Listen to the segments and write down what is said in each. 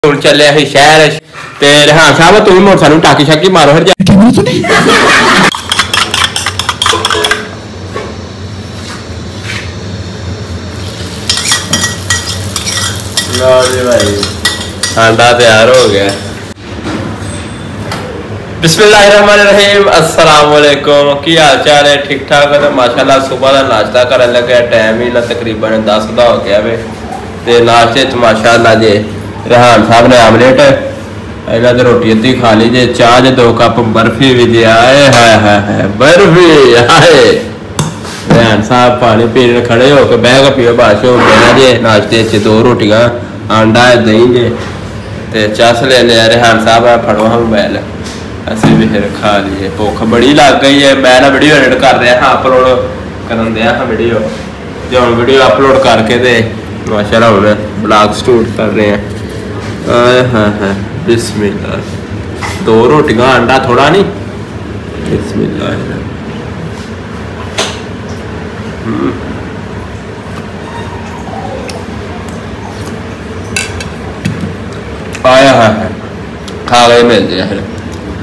चले अं शहर ते रिहान साहब तुम मोटरसाइकिल टाकी शाकी मारो हर भाई आंडा तैयार हो गया। बिस्मिल्लाहिर्रहमानिर्रहीम अस्सलाम वालेकुम की हाल चाल है? ठीक ठाक है? तो माशाल्लाह सुबह का नाश्ता करने लगे टाइम ही ना तकरीबन 10 का हो गया वे ते नाश्ते च माशाल्लाह जे रिहान साहब ने आमलेट इन्हें तो रोटी अद्धी खा ली जे चाह जे 2 कप बर्फी भी जे आए है बर्फी आए रिहान साहब पानी पीने खड़े होकर बह के पियो बाश हो गया जे नाश्ते च 2 रोटियां आंडा दही जे ते चस ले लिया रिहान साहब फड़ो हम मोबाइल असं भी फिर खा लिए भुख बड़ी लग गई है। मैं ना वीडियो एडिट कर रहा हाँ अपलोड कर दिया हाँ वीडियो जो हम वीडियो अपलोड करके दे माशाल्लाह हम ब्लॉग शूट कर रहे हैं। हाँ बिस्मिल्लाह 2 रोटियां अंडा थोड़ा नहीं बिस्मिल्लाह आया हाँ खा गए मिलते हैं फिर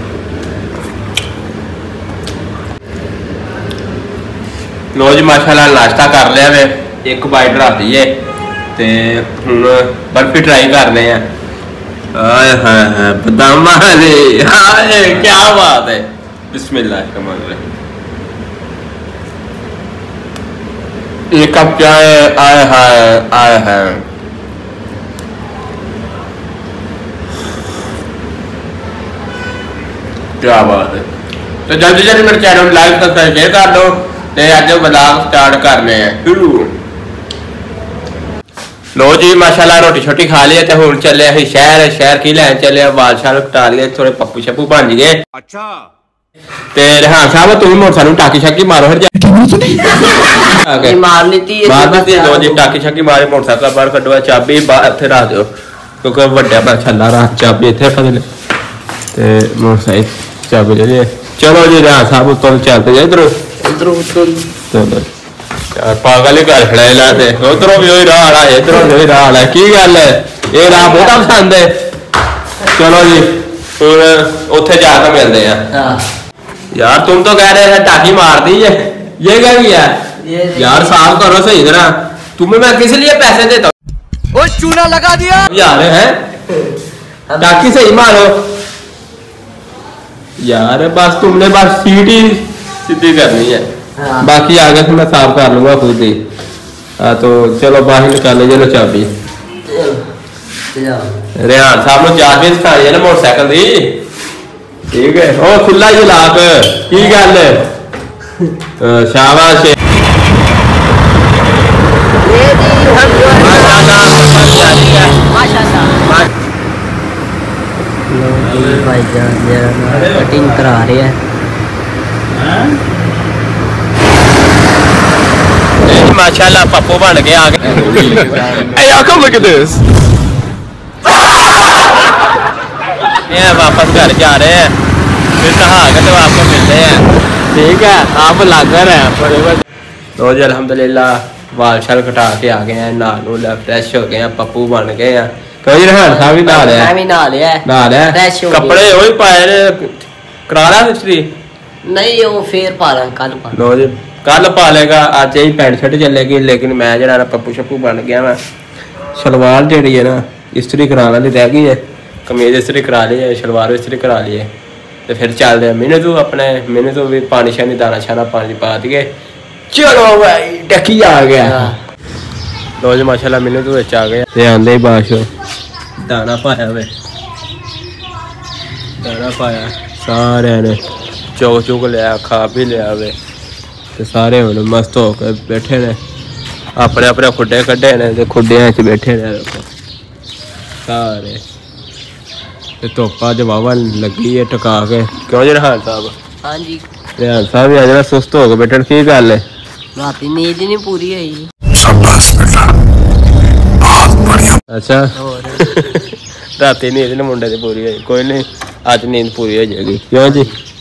लो जी माशाल्लाह नाश्ता कर लिया वे 1 बाइट रख दी है ते हुण बर्फी ट्राई करने हैं। आए हाय बदाम वाली हाय क्या बात है बिस्मिल्लाह। एक कप चाय आए हाय क्या बात है। तो जल्दी जल्दी मेरे चैनल लाइक सब्सक्राइब शेयर कर दो ते अज ब्लॉग स्टार्ट करने हैं शुरू। लो जी माशाल्लाह रोटी छोटी खा ली ते हुण चले अं शहर की लैन चले बाल शाल कटा लिए थोड़े पप्पू शप्पू बन गए। अच्छा ते रिहान साहब तुम मोटरसाइकिल टाकी शाकी मारो हर मारनी थी लो जी टाकी शाकी मारे मोटरसाइकिल बाहर कड्डो चाबी इत्थे रख दो क्योंकि वड्डा छल्ला रख चाबी इत्थे रख दे ते मोटरसाइकिल चाबी ले चलो जी रिहान साहब उत्तों चलते जाए इधर चलो पागल ही घर खड़े लाते उधरों भी वही राह है इधरों भी वही राह है की गल है ये राह बहुत पसंद है। चलो जी फिर उत्थे जाकर मिलते हैं। यार तुम तो कह रहे थे टाकी मार दी है ये क्या किया यार साफ करो सही तरह तुम्हें मैं किस लिए पैसे देता हूँ चूना लगा दिया यार है टाकी सही मारो यार बस तुमने बस सीट ही सीधी करनी है बाकी आगे से मैं साफ कर लूंगा खुद ही। तो चलो बाहर निकाले चलो चाबी रिहान साहब ने चाबी सिखाई है ना मोटरसाइकिल की ठीक है ओ खुला ही लाक की गल शाबाश कटिंग करा रहे हैं माशाल्लाह पप्पू बन के आ गए। Hey y'all come look at this. ये वापस घर जा रहे हैं फिर नहा के तो आपको मिलते हैं ठीक है आप लागर हैं। तो जी अल्हम्दुलिल्लाह बाल शाल कटा के आ गए हैं नहा फ्रेश हो गए हैं पप्पू बन गए हैं। कहीं रिहान साहब भी नहा लिया कपड़े वही पाए करा रहा मिस्त्री नहीं वो फिर पा रहा कल पा लो जी कल पा लेगा अज ही पैंट शर्ट चलेगी लेकिन मैं जरा पप्पू शप्पू बन गया मैं शलवार जी है ना इस्त्री कराने वाली रह गई है कमीज इस्त्री करा ली है शलवार इस्त्री करा ली है तो फिर चलते हैं मैंने तो अपने मैंने तो भी पानी शानी दाना शाना पानी पा दिए चलो भाई डकी आ गया लो जी माशाल्लाह मैंने तो आ गया आंदे ही बाश दाना पाया वे दाना पाया सारे ने चौक चुक लिया खा भी लिया वे तो सारे हम मस्त होकर बैठे ने अपने अपने खुडे कड्डे ने तो खुडिया च बैठे ने सारे तो धुप्पा च वाहवा लगी है टका के क्यों जी रिहान साहब हाँ जी रिहान साहब भी अज सुस्त हो गए बैठन की गल है रात नींद नहीं पूरी हुई अच्छा रात नींद नहीं मुंडे की पूरी हुई कोई नहीं अज नींद पूरी हो जाएगी क्यों जी